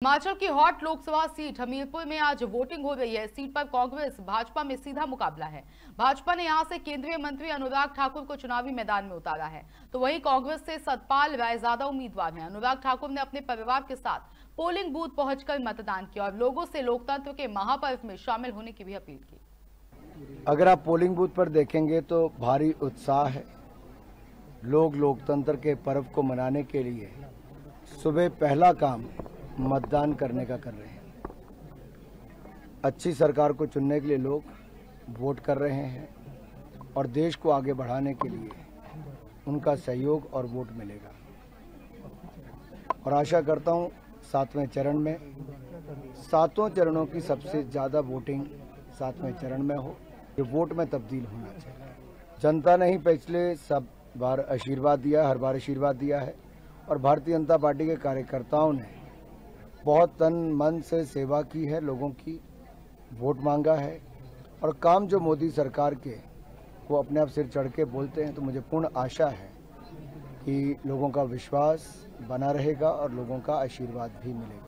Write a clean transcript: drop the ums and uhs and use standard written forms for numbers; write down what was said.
हिमाचल की hot Lok Sabha seat Hamirpur में आज वोटिंग हो रही है। इस सीट पर कांग्रेस भाजपा में सीधा मुकाबला है। भाजपा ने यहां से केंद्रीय मंत्री अनुराग ठाकुर को चुनावी मैदान में उतारा है, तो वहीं कांग्रेस से सतपाल रायजादा उम्मीदवार हैं। अनुराग ठाकुर ने अपने परिवार के साथ पोलिंग बूथ पहुंचकर मतदान किया और लोगों से लोकतंत्र के महापर्व में शामिल होने की भी अपील की। अगर आप पोलिंग बूथ पर देखेंगे तो भारी उत्साह है। लोग लोकतंत्र के पर्व को मनाने के लिए सुबह पहला काम मतदान करने का कर रहे हैं। अच्छी सरकार को चुनने के लिए लोग वोट कर रहे हैं और देश को आगे बढ़ाने के लिए उनका सहयोग और वोट मिलेगा। और आशा करता हूं 7वें चरण में, 7 चरणों की सबसे ज़्यादा वोटिंग 7वें चरण में हो, ये वोट में तब्दील होना चाहिए। जनता ने ही पिछले सब बार आशीर्वाद दिया, हर बार आशीर्वाद दिया है और भारतीय जनता पार्टी के कार्यकर्ताओं ने बहुत तन मन से सेवा की है, लोगों की वोट मांगा है और काम जो मोदी सरकार के वो अपने आप सिर चढ़ के बोलते हैं, तो मुझे पूर्ण आशा है कि लोगों का विश्वास बना रहेगा और लोगों का आशीर्वाद भी मिलेगा।